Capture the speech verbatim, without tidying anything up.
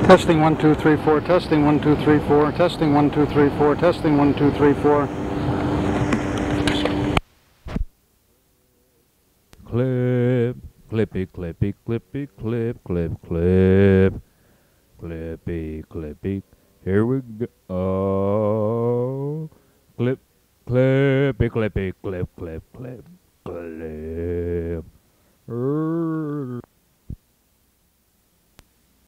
Testing one, two, three, four. Testing one, two, three, four. Testing one, two, three, four. Testing one, two, three, four. Clip, clippy, clippy, clippy, clip, clip, clip, clippy, clippy. Here we go. Oh, clip, clippy, clippy, clip, clip, clip, clip.